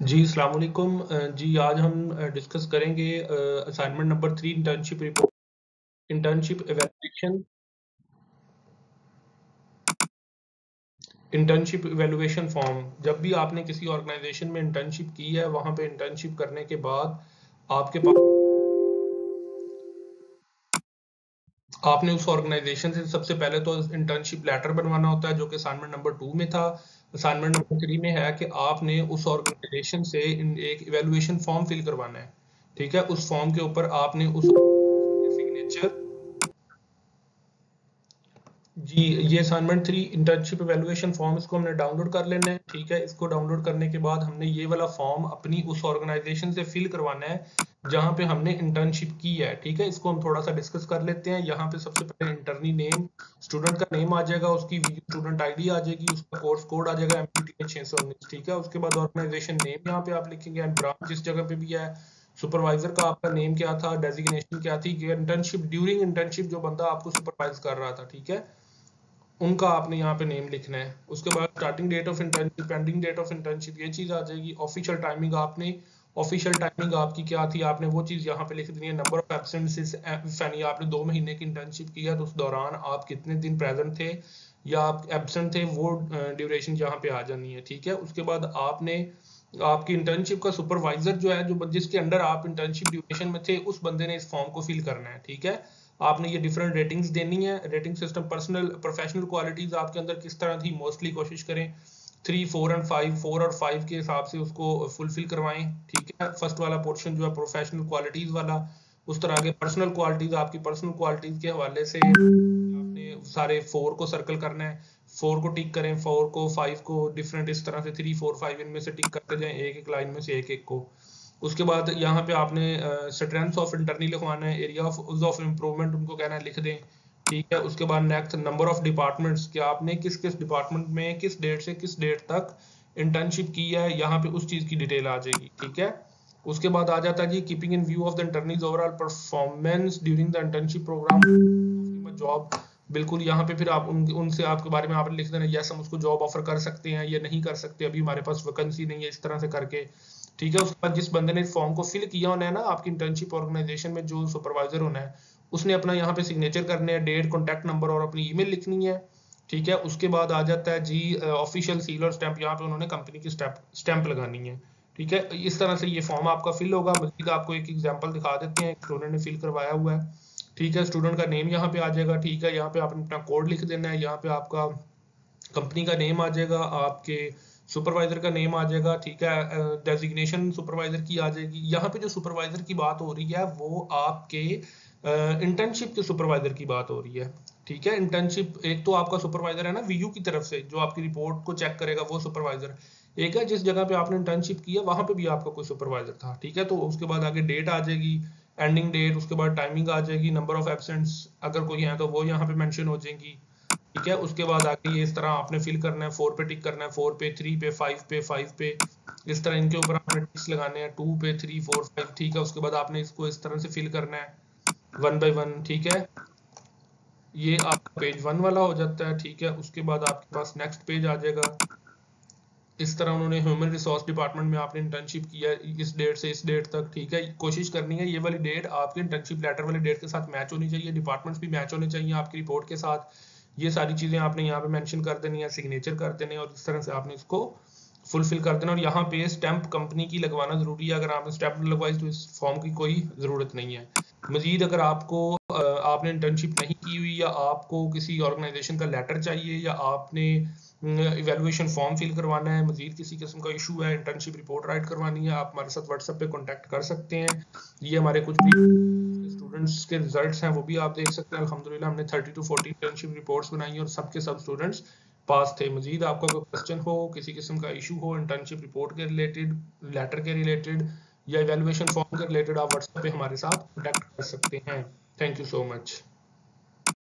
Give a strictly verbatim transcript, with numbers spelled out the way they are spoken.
जी, अस्सलाम वालेकुम। अ, जी, आज हम अ, डिस्कस करेंगे uh, assignment number three internship report internship evaluation internship evaluation form. जब भी आपने किसी ऑर्गेनाइजेशन में इंटर्नशिप की है, वहाँ पे इंटर्नशिप करने के बाद आपके पास आपने उस ऑर्गेनाइजेशन से सबसे पहले तो इंटर्नशिप लेटर बनवाना होता है, जो कि असाइनमेंट नंबर टू में था। असाइनमेंट नंबर थ्री में है कि आपने उस ऑर्गेनाइजेशन से इन एक इवैल्यूएशन फॉर्म फिल करवाना है। ठीक है, उस फॉर्म के ऊपर आपने उस सिग्नेचर जी, ये assignment three internship evaluation form, इसको हमने डाउनलोड कर लेना है। ठीक है, इसको डाउनलोड करने के बाद हमने ये वाला फॉर्म अपनी उस ऑर्गेनाइजेशन से फिल करवाना है जहां पे हमने इंटर्नशिप की है। ठीक है, इसको हम थोड़ा सा डिस्कस कर लेते हैं। यहाँ पे सबसे पहले इंटरनी नेम, स्टूडेंट का नेम आ जाएगा, उसकी स्टूडेंट आईडी आ जाएगी, उसका कोर्स कोड आ जाएगा एम पी टी छह सौ उन्नीस। ठीक है, उसके बाद ऑर्गेनाइजेशन नेम यहाँ पे आप लिखेंगे एंड ब्रांच जिस जगह पे भी है। सुपरवाइजर का आपका नेम क्या था, डेजिग्नेशन क्या थी, इंटर्नशिप ड्यूरिंग इंटर्नशिप जो बंदा आपको सुपरवाइज कर रहा था, ठीक है, उनका आपने यहाँ पे नेम लिखना है। उसके बाद starting date of internship, ending date of internship, ये चीज आ जाएगी। ऑफिशियल टाइमिंग आपने ऑफिशियल टाइमिंग आपकी क्या थी, आपने वो चीज यहाँ पे लिख देनी है। नंबर ऑफ एब्सेंसेस, यानी आपने दो महीने की इंटर्नशिप की है तो उस दौरान आप कितने दिन प्रेजेंट थे या आप एब्सेंट थे, वो ड्यूरेशन यहाँ पे आ जानी है। ठीक है, उसके बाद आपने आपकी इंटर्नशिप का सुपरवाइजर जो है, जो जिसके अंडर आप इंटर्नशिप ड्यूरेशन में थे, उस बंदे ने इस फॉर्म को फिल करना है। ठीक है, आपने ये डिफरेंट रेटिंग्स देनी है। Rating system, personal professional qualities आपके अंदर किस तरह थी, मोस्टली कोशिश करें three four and five four और फाइव के हिसाब से उसको फुलफिल करवाएं। ठीक है, फर्स्ट वाला पोर्शन जो है प्रोफेशनल क्वालिटीज वाला, उस तरह के पर्सनल क्वालिटीज, आपकी पर्सनल क्वालिटीज के हवाले से आपने सारे फोर को सर्कल करना है। फोर को टिक करें, फोर को, फाइव को, डिफरेंट इस तरह से थ्री फोर फाइव इनमें से टिक करते जाएं, एक एक लाइन में से एक एक को। उसके बाद यहाँ पे आपने स्ट्रेंथ ऑफ इंटरनी लिखवाना है, एरिया ऑफ ऑफ इम्प्रूवमेंट उनको कहना है लिख दें। ठीक है, उसके बाद नेक्स्ट नंबर ऑफ डिपार्टमेंट्स, कि आपने किस किस डिपार्टमेंट में किस डेट से किस डेट तक इंटर्नशिप की है, यहाँ पे उस चीज की डिटेल आ जाएगी। ठीक है, उसके बाद आ जाता है जी keeping in view of the interns overall performance during the internship program job. बिल्कुल, यहाँ पे फिर आप उन, उनसे आपके बारे में आपने लिख देना, यस हम उसको जॉब ऑफर कर सकते हैं, ये नहीं कर सकते, अभी हमारे पास वैकेंसी नहीं है, इस तरह से करके। ठीक है, उसके बाद जिस बंदे ने फॉर्म को फिल किया होना है ना, आपकी इंटर्नशिप ऑर्गेनाइजेशन में जो सुपरवाइजर होना है, उसने अपना यहाँ पे सिग्नेचर करने हैं, डेट, कॉन्टैक्ट नंबर और अपनी ईमेल लिखनी है। ठीक है, उसके बाद आ जाता है जी ऑफिशियल सील और स्टैंप, यहाँ पे उन्होंने कंपनी की स्टैंप स्टैंप लगानी है। ठीक है, इस तरह से ये फॉर्म आपका फिल होगा। मजीद आपको एक एग्जांपल दिखा देते हैं, स्टूडेंट ने फिल करवाया हुआ है। ठीक है, स्टूडेंट का नेम यहाँ पे आ जाएगा। ठीक है, यहाँ पे आपने अपना कोड लिख देना है, यहाँ पे आपका कंपनी का नेम आ जाएगा, आपके सुपरवाइजर का नेम आ जाएगा। ठीक है, डेजिग्नेशन सुपरवाइजर की आ जाएगी। यहाँ पे जो सुपरवाइजर की बात हो रही है वो आपके इंटर्नशिप के सुपरवाइजर की बात हो रही है। ठीक है, इंटर्नशिप एक तो आपका सुपरवाइजर है ना वीयू की तरफ से, जो आपकी रिपोर्ट को चेक करेगा, वो सुपरवाइजर। एक है जिस जगह पे आपने इंटर्नशिप की है वहां पे भी आपका कोई सुपरवाइजर था। ठीक है, तो उसके बाद आगे डेट आ जाएगी, एंडिंग डेट, उसके बाद टाइमिंग आ जाएगी, नंबर ऑफ एब्सेंट्स अगर कोई है तो वो यहाँ पे मेंशन हो जाएंगी। ठीक है, उसके बाद आगे ये इस तरह आपने फिल करना है, फोर पे टिक करना है, फोर पे, थ्री पे, फाइव पे, फाइव पे, इस तरह इनके ऊपर आपने टिक्स लगाने हैं, टू पे, थ्री, फोर, फाइव। ठीक है, उसके बाद आपने इसको इस तरह से फिल करना है वन बाय वन। ठीक है, ये आपका पेज वन वाला हो जाता है। ठीक है, उसके बाद आपके पास नेक्स्ट पेज आ जाएगा। इस तरह उन्होंने ह्यूमन रिसोर्स डिपार्टमेंट में आपने इंटर्नशिप किया इस डेट से इस डेट तक। ठीक है, कोशिश करनी है ये वाली डेट आपके इंटर्नशिप लेटर वाली डेट के साथ मैच होनी चाहिए, डिपार्टमेंट्स भी मैच होने चाहिए आपकी रिपोर्ट के साथ। ये सारी चीजें आपने यहाँ पे मेंशन कर देनी है, सिग्नेचर कर देने, और इस तरह से आपने इसको फुलफिल कर देना। और यहाँ पे स्टैंप कंपनी की लगवाना जरूरी है, अगर आपने स्टैंप लगवाई तो इस फॉर्म की कोई जरूरत नहीं है। मजीद अगर आपको आपने इंटर्नशिप नहीं की हुई, या आपको किसी ऑर्गेनाइजेशन का लेटर चाहिए, या आपने इवेलुएशन फॉर्म फिल करवाना है, मजीद किसी किस्म का इशू है, इंटर्नशिप रिपोर्ट राइट करवानी है, आप हमारे साथ व्हाट्सएप पे कांटेक्ट कर सकते हैं। ये हमारे कुछ स्टूडेंट्स के रिजल्ट्स हैं, वो भी आप देख सकते हैं। अल्हम्दुलिल्लाह हमने thirty two forty internship reports बनाई और सबके सब स्टूडेंट्स पास थे। मजीद आपका कोई क्वेश्चन हो, किसी किस्म का इशू हो इंटर्नशिप रिपोर्ट के रिलेटेड, लेटर के रिलेटेड, या इवेलुएशन फॉर्म के रिलेटेड, आप व्हाट्सएप पे हमारे साथ कॉन्टेक्ट कर सकते हैं। Thank you so much.